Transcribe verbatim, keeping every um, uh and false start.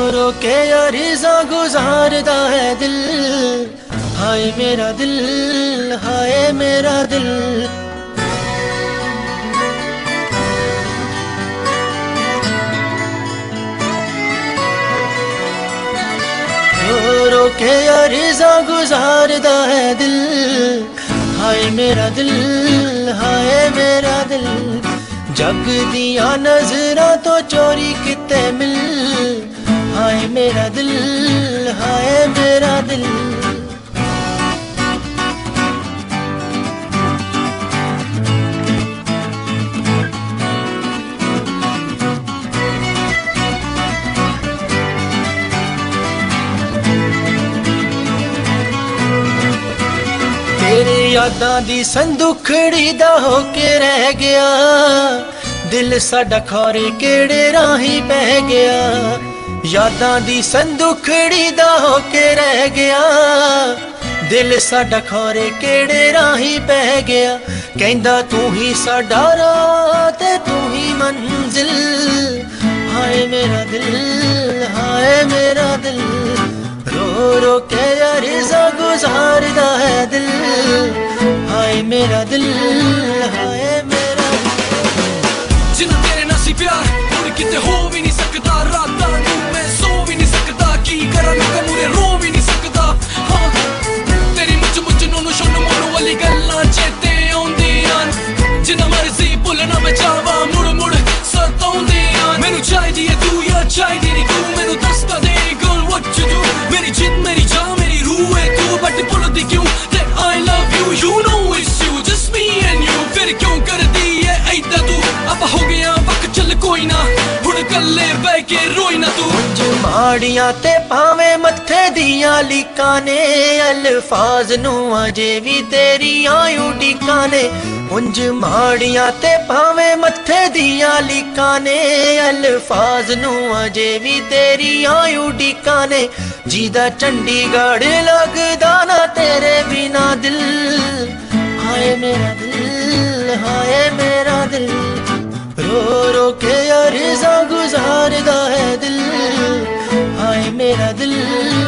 रो के अरीज़ा गुजारदा है दिल। हाय मेरा दिल, हाय मेरा दिल। रो रो के अरीज़ा गुजारदा है दिल। हाय मेरा दिल, हाय मेरा दिल। जग दिया नजरा तो चोरी किते मिल। हाय मेरा दिल, हाय मेरा दिल। तेरे यादां दी संदुखड़ी दा होके रह गया दिल साडा खौरे केड़े राही बह गया। यादां दी संदुखड़ी दा होके रह गया दिल साडा खौरे केड़े राही बह गया। कहंदा तू ही साडा राह ते तू ही मंजिल। हाय मेरा दिल, हाय मेरा दिल। रो रो के अरीज़ा गुजारदा है दिल। हाय मेरा दिल, हाय मेरा दिल। जिन्ना तेरे नाल सी प्यार हुण किते हो भी नहीं सकदा। रातां नूं मैं सो भी नहीं सकदा। की करां लोकां मूरे रो भी नहीं सकदा। हाँ तेरी मुझ मुझ नूनू शोनू मोनू वाली गल्लां चेते आउंदियां। जिन्ना मर्जी भुल्लना मैं चाहवां मुड़ मुड़ सताउंदियां। मैनू चाहिदी है तू या चाहिदी नहीं तू। मैनू दसदा दे गर्ल व्हाट टू डू। मेरी जिद मेरी जान मेरी रूह है तू। बट भुल्लदी क्यों ते I love you. You know it's you just me and you. फिर क्यों करदी है ऐदा तू। अब हो गया वक्त चल कोई ना हुण कल्ले बह के रोई ना तू। उंज माड़ियां ते भावें मत्थे दियां लीकां ने अल्फाज नूं अजे भी तेरियां उडीकां ने। उंज माड़ियां ते भावें मत्थे दियां लीकां ने अल्फाज नूं अजे भी तेरियां उडीकां ने। जीदा चंडीगढ़ लगदा ना तेरे बिना दिल। हाय मेरा दिल, हाय मेरा दिल। रो रो के अरीज़ा गुजारदा है दिल। हाय मेरा दिल।